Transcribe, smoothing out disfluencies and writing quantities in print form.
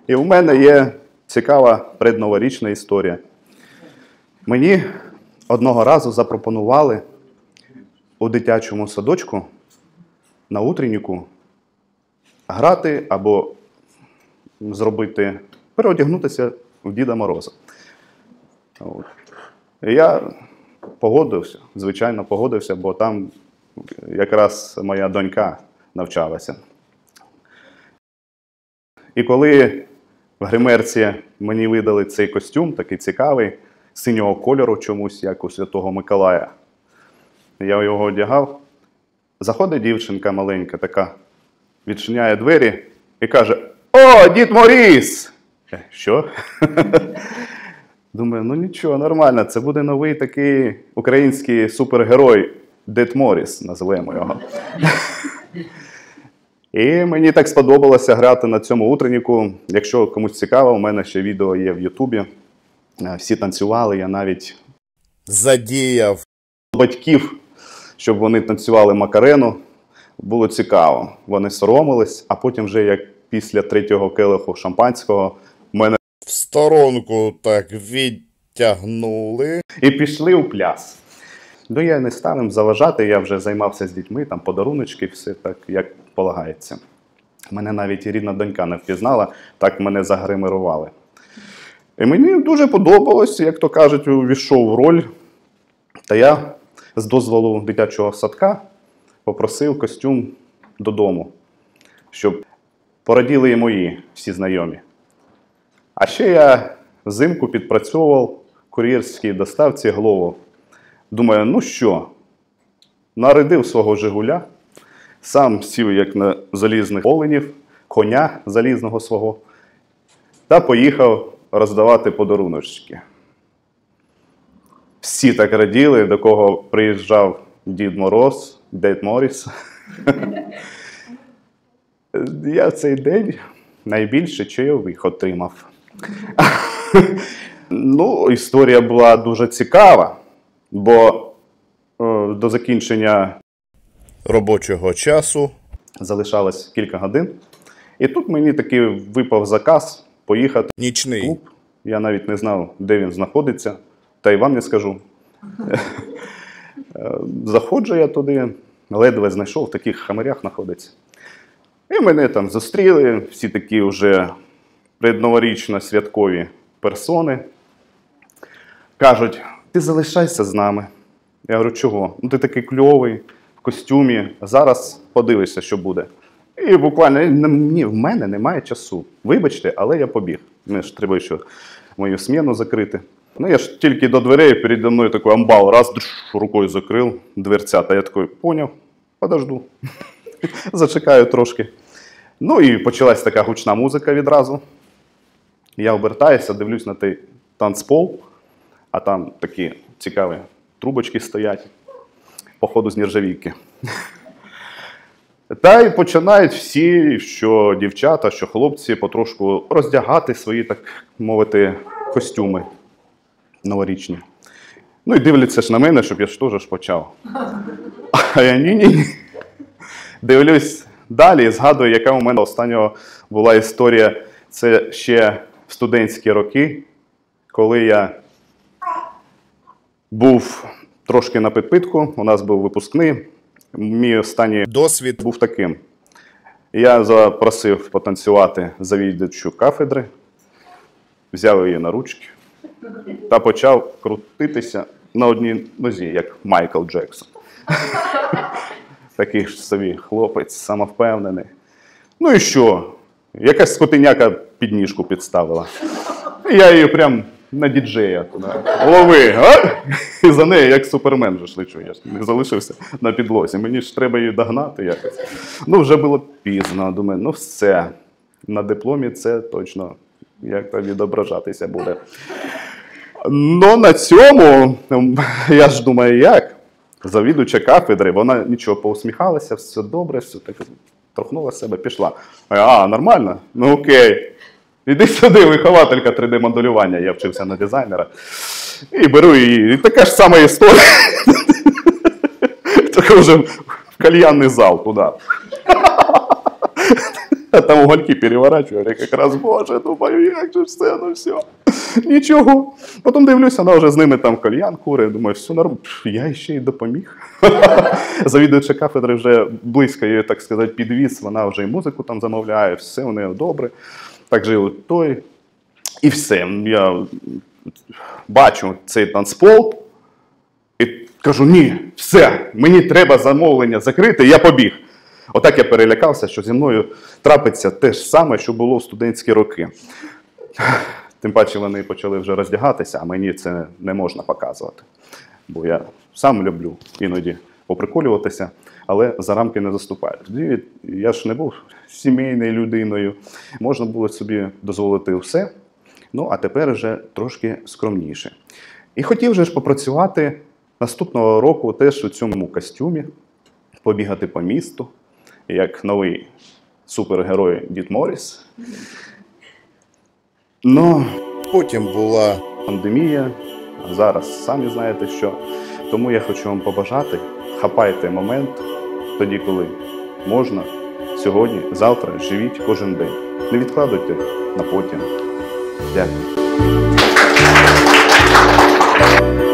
І в мене є цікава предноворічна історія. Мені одного разу запропонували у дитячому садочку на утренніку грати або переодягнутися в Діда Мороза. І я погодився, звичайно погодився, бо там якраз моя донька навчалася. І коли в гримерці мені видали цей костюм, такий цікавий, синього кольору чомусь, як у Святого Миколая, я його одягав, заходить дівчинка маленька така, відчиняє двері і каже: «О, Дід Моріз!» Що? Думаю, ну нічого, нормально, це буде новий такий український супергерой Дед Моріс, називаємо його. І мені так сподобалося грати на цьому утренніку. Якщо комусь цікаво, у мене ще відео є в Ютубі. Всі танцювали, я навіть задіяв батьків, щоб вони танцювали Макарену. Було цікаво. Вони соромились, а потім вже, як після 3-го келиху шампанського, мене в сторонку так відтягнули і пішли у пляс. Ну, я не став їм заважати, я вже займався з дітьми, там подаруночки, все так, як полагається. Мене навіть і рідна донька не впізнала, так мене загримирували. І мені дуже подобалось, як то кажуть, увійшов в роль. Та я з дозволу дитячого садка попросив костюм додому, щоб пораділи і мої всі знайомі. А ще я взимку підпрацьовував в кур'єрській доставці Глово. Думаю, ну що, нарядив свого «Жигуля», сам сів, як на залізних оленів, коня залізного свого, та поїхав роздавати подаруночки. Всі так раділи, до кого приїжджав Дід Мороз, Дед Моріс. Я в цей день найбільше чайових отримав. Ну, історія була дуже цікава, бо до закінчення робочого часу залишалось кілька годин. І тут мені таки випав заказ поїхати в нічний клуб. Я навіть не знав, де він знаходиться, та й вам не скажу. Заходжу я туди, ледве знайшов, в таких хамарях знаходиться. І мене там зустріли, всі такі вже предноворічно-святкові персони. Кажуть: ти залишайся з нами. Я говорю, чого? Ну ти такий кльовий, в костюмі, зараз подивишся, що буде. І буквально, ні, в мене немає часу. Вибачте, але я побіг. Мені ж треба ще мою зміну закрити. Ну я ж тільки до дверей, передо мною такий амбал, раз, рукою закрив дверцята. Я такий, поняв, подожду, зачекаю трошки. Ну і почалась така гучна музика відразу. Я обертаюся, дивлюсь на той танцпол, а там такі цікаві трубочки стоять, походу з нержавійки. Та й починають всі, що дівчата, що хлопці, потрошку роздягати свої, так мовити, костюми новорічні. Ну і дивляться ж на мене, щоб я ж теж почав. А я ні-ні-ні. Дивлюсь далі і згадую, яка у мене останнього була історія. Це ще в студентські роки, коли я був трошки на підпитку, у нас був випускний. Мій останній досвід був таким. Я запросив потанцювати завідувачу кафедри, взяв її на ручки та почав крутитися на одній нозі, як Майкл Джексон. Такий ж собі хлопець, самовпевнений. Ну і що? Якась скотиняка підніжку підставила. І я її прям на діджея туди. Лови, а? І за нею, як супермен вже лечу. Я ж не залишився на підлозі. Мені ж треба її догнати якось. Ну, вже було пізно. Думаю, ну все. На дипломі це точно як-то відображатися буде. Ну, на цьому, я ж думаю, як? Завідувача кафедри, вона нічого, поусміхалася, все добре, все так, торкнула себе, пішла. А, нормально? Ну окей. Іди сюди, вихователька 3D-моделювання, я вчився на дизайнера. І беру її, і така ж сама історія. Тільки вже в кальянний зал туди. А там угольки переворачую, я якраз, боже, думаю, як же все, ну все. Нічого. Потім дивлюся, вона вже з ними там кальян курить, думаю, все нормально. Я ще й допоміг. Завідуюча кафедри вже близько її, так сказати, підвіз, вона вже і музику там замовляє, все у неї добре. Так жили той. І все. Я бачу цей танцпол і кажу, ні, все, мені треба замовлення закрити, я побіг. Отак я перелякався, що зі мною трапиться те ж саме, що було в студентські роки. Тим паче вони почали вже роздягатися, а мені це не можна показувати. Бо я сам люблю іноді поприколюватися, але за рамки не заступаю. Тоді я ж не був сімейною людиною, можна було собі дозволити все, ну а тепер вже трошки скромніше. І хотів же ж попрацювати наступного року теж у цьому костюмі, побігати по місту, як новий супергерой Дід Морріс. Ну, потім була пандемія, а зараз самі знаєте що. Тому я хочу вам побажати, хапайте момент тоді, коли можна, сьогодні, завтра, живіть кожен день. Не відкладуйте на потім. Дякую.